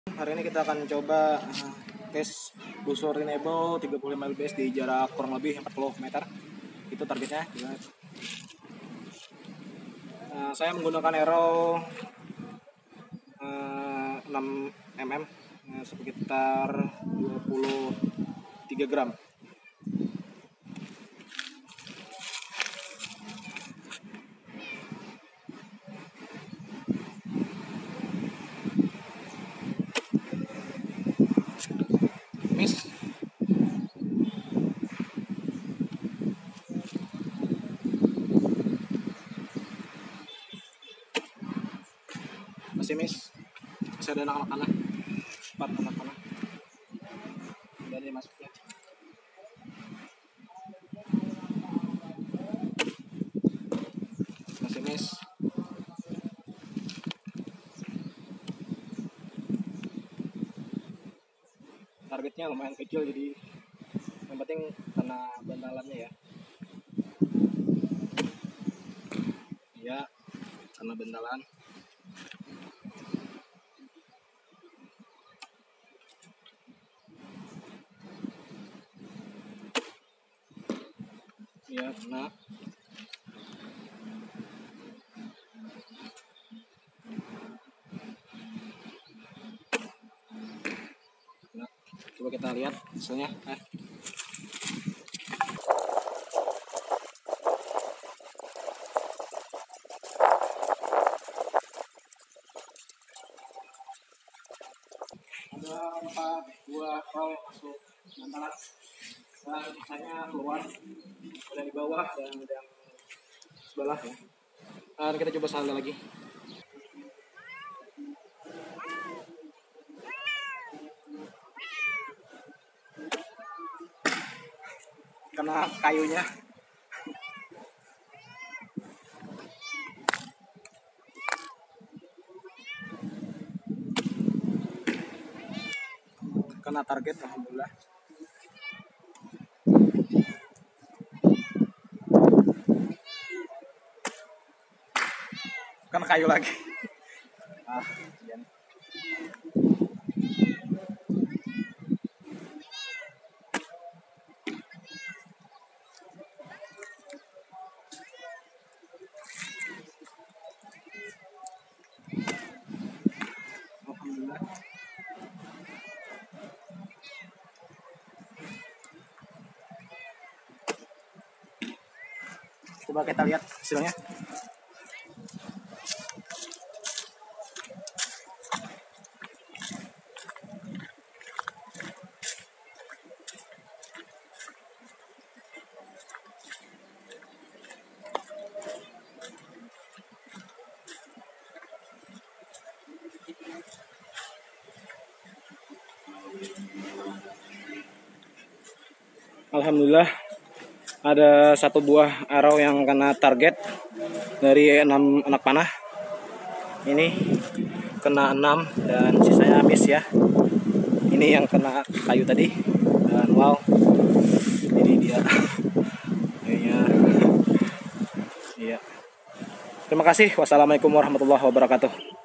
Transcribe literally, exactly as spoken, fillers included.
Hari ini kita akan coba uh, tes busur Renewable tiga puluh lima lbs di jarak kurang lebih empat puluh meter. Itu targetnya. Uh, saya menggunakan arrow uh, enam milimeter, uh, sekitar dua puluh tiga gram. Miss. Masih miss. Masih ada anak-anak panah. Empat anak panah. Dari masuknya. Masih miss. Targetnya lumayan kecil, jadi yang penting kena bantalannya ya. Ya, kena bantalan. Ya, kena. Nah, coba kita lihat hasilnya. Eh. Ada empat buah roll masuk bantalan. Nah, sisanya keluar. Ada di bawah dan ada yang sebelah ya. Nah, kita coba saldo lagi. Kena kayunya. Kena target, alhamdulillah. Kena kayu lagi. Ah, yan. Alhamdulillah. Coba kita lihat hasilnya. Alhamdulillah, ada satu buah arrow yang kena target dari enam anak panah. Ini kena enam dan sisanya miss ya. Ini yang kena kayu tadi. Dan wow, ini dia. Kayaknya. Iya. Terima kasih. Wassalamualaikum warahmatullahi wabarakatuh.